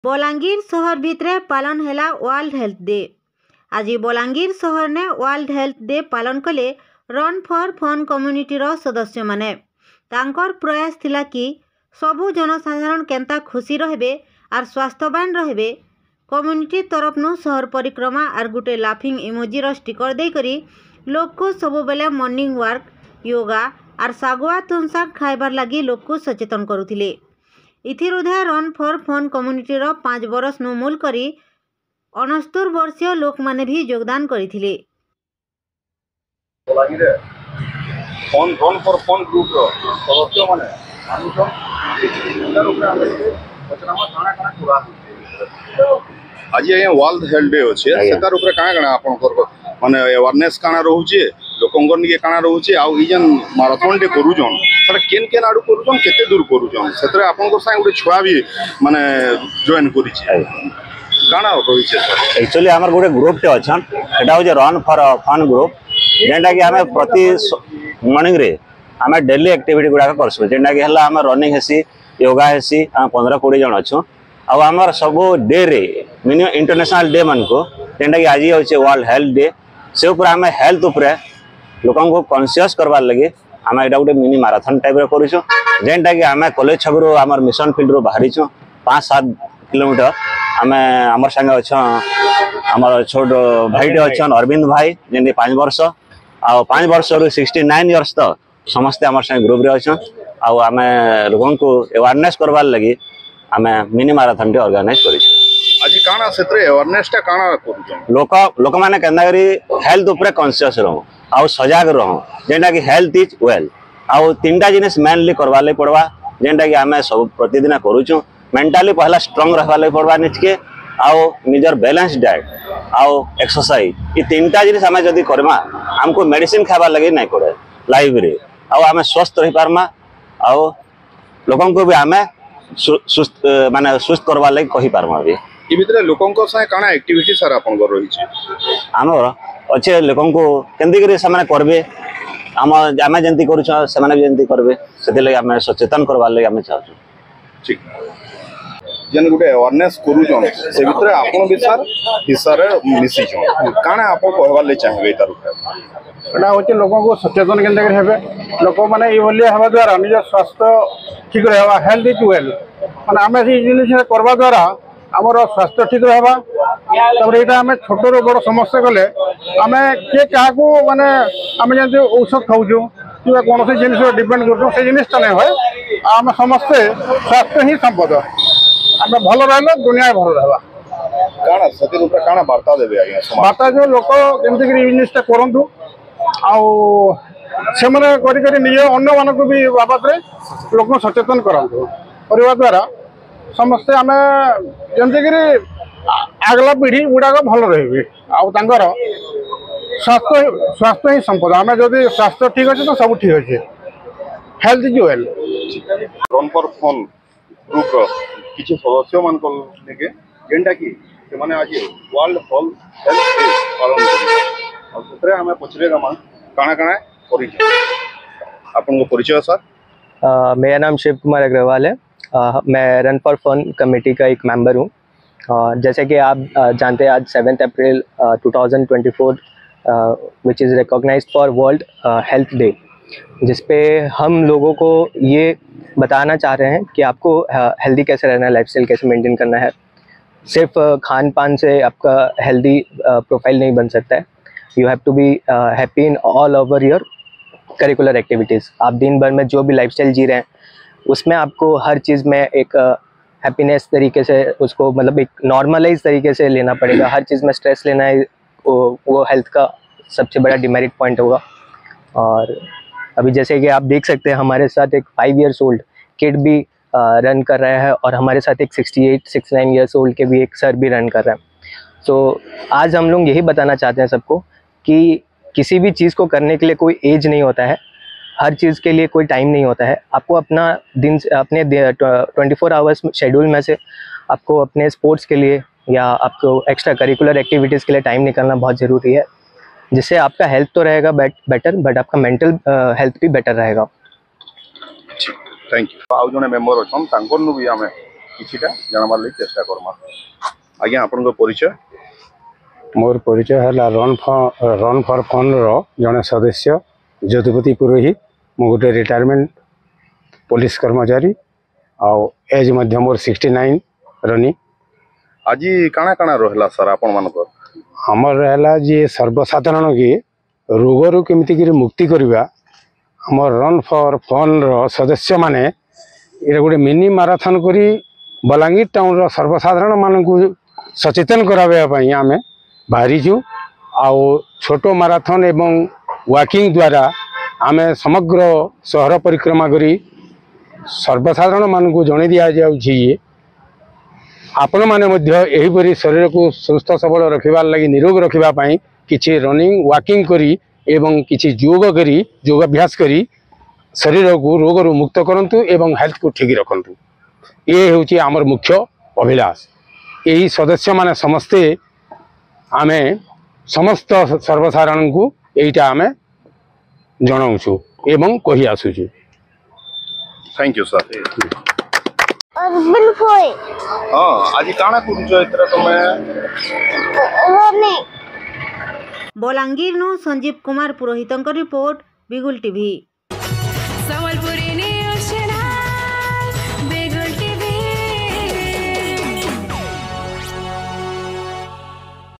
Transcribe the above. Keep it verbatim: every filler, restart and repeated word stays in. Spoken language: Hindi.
बलांगीर शहर भितरे पालन हैला वर्ल्ड हेल्थ डे। आज बलांगीर शहर ने वर्ल्ड हेल्थ डे पालन कले रन फॉर फन कम्युनिटी रो सदस्य माने। तांकर प्रयास थिला कि सबु जनसाधारण केंता खुशी रहबे आर स्वास्थ्यवान रहबे। कम्युनिटी तरफ नु शहर परिक्रमा आर गुटे लाफिंग इमोजी रो स्टिकर दे करी लोग को सबु बेले मॉर्निंग वॉक योगा आर सागुआ तुनसाक खाइबार लगी लोग को सचेतन करुथिले। इथिरुधे रन फॉर फन कम्युनिटी रो पाँच बरस नु मूल करी अनस्तुर वर्षीय लोक माने भी योगदान करिथिले। Fun run for fun group रो सदस्य माने अनुसम तार ऊपर आमे पचनामा थाना थाना पूरा आज ये वर्ल्ड हेल्थ डे अछि सेतार ऊपर काना काना आपन कर माने अवेयरनेस काना रहउची लोकंगन निके काना रहउची आ ई जन मैराथन डे करूजन सर केन केन आडू करूजन केते दूर करूजन सेतरे आपन को संग गुटे छुआ भी माने जॉइन करी छी काना होई छै सर। एक्चुअली हमर गुटे ग्रुप ते अछन एटा हो जे रन फॉर फन ग्रुप जेंडा कि हमें प्रति मॉर्निंग रे हमें डेली एक्टिविटी गुडा करसु जेंडा कि हला हमें रनिंग हेसी योगा हेसी हम पंद्रह बीस जन अछु आ हमर सब डे रे मिनिमम इंटरनेशनल डे मन को जेंडा कि आज होचे वर्ल्ड हेल्थ डे से ऊपर हमें हेल्थ ऊपर लोकन को कॉन्शियस करबार लगे हमें एटा गुटे मिनी मैराथन टाइप रे करूछु जेंटा कि हमें कॉलेज छगरो हमर मिशन फील्ड रो बाहरी छु पाँच सात किलोमीटर हमें हमर संग अच्छा हमर छोट भाईटे अच्छन अरविंद भाई जेंटी पाँच वर्ष आ पाँच वर्ष रु सिक्सटी नाइन इयर्स तो समस्ते हमर संग ग्रुप रे अच्छन आ आमे लोगन को अवेयरनेस करबार लगी हमें मिनी मैराथन टे ऑर्गेनाइज करिछु। आज काना सेतरे अवेयरनेस टा काना करूछन लोक लोक माने केंदा करी हेल्थ ऊपर कॉन्शियस रहो आ सजाग रहो जेंटा कि हेल्थ इज वेल आ तीनटा जिनिस मेनली करबा ले पड़वा जेंटा कि हमें सब प्रतिदिन करूछु मेंटली पहला स्ट्रांग रहबा ले पड़वा निचके आओ निजर बैलेंस डाइट आओ एक्सरसाइज ये तीनटा जिनिस हमें जदी करबा हमको मेडिसिन खाबा लगे नहीं पड़े लाइफ रे आओ हमें स्वस्थ रही पारमा आओ लोगन को भी हमें सुस्त माने सुस्त करबा लगे कहि पारमा भी ई भितरे लोकन को साय काना एक्टिविटी सर आपन कर रही छी हमर अच्छे लोकन को केंदी करे समान करबे हम आमे जंती करू छ समान भी जंती करबे सेते लगे हमें सचेतन करबा लगे हमें चाहू ठीक जन गुटे अवेयरनेस करू जन से भितरे आपन भी सर हिस्सा रे मिसी छ काना आपन कहबा ले चाहबे तार एटा होचे लोगों को सचेतन केंदा करे हेबे लोक माने ई बोलिए हवा द्वारा निज स्वास्थ्य ठीक रहबा हेल्थ इज वेल माने हमें ई जिनिस करबा द्वारा हमर स्वास्थ्य ठीक रहबा तब एटा हमें छोट रो बड़ समस्या गले हमें के का को माने हमें जंती औषध खाउजो कि कोन से जिनिस डिपेंड करतो से जिनिस त नै होय हम समस्त स्वास्थ्य ही संपद हम भल रहले दुनिया भल रहबा काना सती ऊपर काना वार्ता देबे आज्ञा समाज वार्ता जो लोक केमति कि जिनिस ता करंतु आ से माने करी करी निज अन्य मान को भी बाबत रे लोक सचेतन करंतु परिवार द्वारा समस्ते आम जमती आगला पीढ़ी गुड़ाक भल रही आर स्वास्थ्य स्वास्थ्य ही संपद आम जदि स्वास्थ्य ठीक अच्छे तो सब ठीक अच्छे health is well. Run for fun group रो किछि सदस्य मान को लेके जेंटा कि से माने आज वर्ल्ड हेल्थ डे पालन कर और सेतरे हमें पछरे गमा काना काना करी आपन को परिचय सर। uh, मेरा नाम शिव कुमार अग्रवाल है। uh, मैं रन फॉर फन कमेटी का एक मेंबर हूँ। uh, जैसे कि आप uh, जानते हैं आज seventh April two thousand twenty four which is recognised for world health day जिसपे हम लोगों को ये बताना चाह रहे हैं कि आपको हेल्दी uh, कैसे रहना है, लाइफस्टाइल कैसे मेंटेन करना है। सिर्फ uh, खान पान से आपका हेल्दी प्रोफाइल नहीं बन सकता है। You have to be happy in all over your curricular activities. आप दिन भर में जो भी लाइफस्टाइल जी रहे हैं उसमें आपको हर चीज़ में एक हैप्पीनेस uh, तरीके से उसको मतलब एक नॉर्मलाइज तरीके से लेना पड़ेगा। हर चीज़ में स्ट्रेस लेना है वो, वो हेल्थ का सबसे बड़ा डिमेरिट पॉइंट होगा। और अभी जैसे कि आप देख सकते हैं हमारे साथ एक फाइव इयर्स ओल्ड किड भी रन uh, कर रहा है और हमारे साथ एक sixty eight six nine years old के भी एक सर भी रन कर रहे हैं। सो so, आज हम लोग यही बताना चाहते हैं सबको कि किसी भी चीज़ को करने के लिए कोई एज नहीं होता है, हर चीज़ के लिए कोई टाइम नहीं होता है। आपको अपना दिन अपने ट्वेंटी फोर आवर्स शेड्यूल में से आपको अपने स्पोर्ट्स के लिए या आपको एक्स्ट्रा करिकुलर एक्टिविटीज़ के लिए टाइम निकालना बहुत ज़रूरी है, जिससे आपका हेल्थ तो रहेगा बेट, बेटर बट आपका मेंटल हेल्थ भी बेटर रहेगा। Thank you. आउ जने मेंबर अछन तांकर नु भी हमें किछिटा जानबार लागि चेष्टा करमा। आज्ञा आपन परिचय? मोर परिचय है run for run for fun रो जने सदस्य ज्योतिपति पुरोहित। मु गोटे रिटायरमेंट पुलिस कर्मचारी आउ एज मध्य मोर सिक्सटी नाइन रनी। आज काଣା काଣା रहला सर आपन मानकर? हमर रहला जे सर्वसाधारण के रोग रु केमिति कि मुक्ति करबा हमर रन फॉर फन रो सदस्य माने ए गोटे मिनी माराथन करी बलांगीर टाउन रो सर्वसाधारण मान को सचेतन कराबे पई आमे बाहरीचु। आउ छोट माराथन एवं वॉकिंग द्वारा आमे समग्र शहर परिक्रमा करी सर्वसाधारण मान को जणे दिया जाउछि आपण माने मध्य एही परी शरीर को सुस्थ सबल रखिबार लागि निरोग रखिबा पई किछि रनिंग वॉकिंग करी एवं किछि योग करी योगाभ्यास करी शरीर को रोग रु मुक्त करंतु एवं हेल्थ को ठीक रखंतु। ये होछि हमर मुख्य अभिलाष। यही सदस्य माने समस्ते आमे समस्त सर्वसाधारण को एटा आमे जणाउछु एवं कहि आसुछु। Thank you sir. अर्बन फोय हां आज काଣା करूछ एतरा तमे? रनिंग। बलांगीर नु संजीव कुमार पुरोहितंक रिपोर्ट बिगुल टीवी।